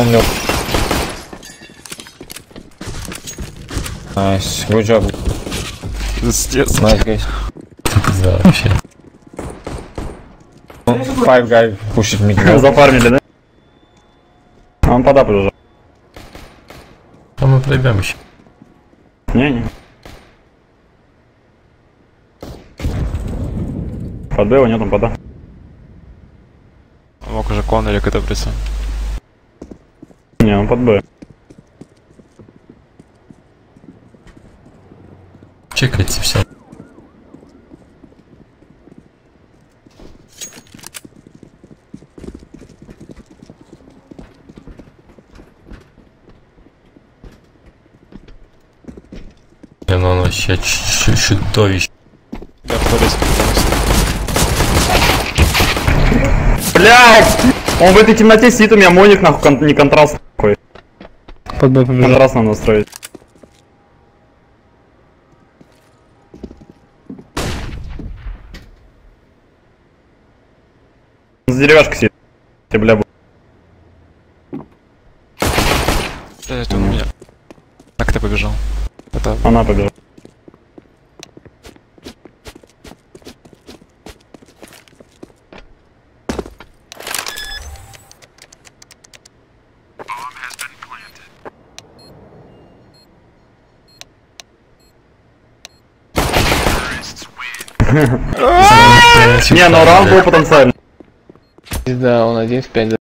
Помню. Nice, good job. Пиздец. Nice guys. Да, вообще. Five guy pushed me. Зафармили, да? А он под А побежал. А мы пройдем еще. Не. Под Б его нет, он под А. Мог уже Коннелик это прицел. Не, он под Б. Чекайте все. Ну он вообще чудовище. Я в туалете Блядь! Он в этой темноте сидит, у меня моник нахуй не контраст такой. Под Б побежал. Контраст надо настроить. За деревяшкой сидит. Ты, бля, это у меня. Так ты побежал. Это она побежала. Не, ну раунд был потенциально. Да, он 1 в 5.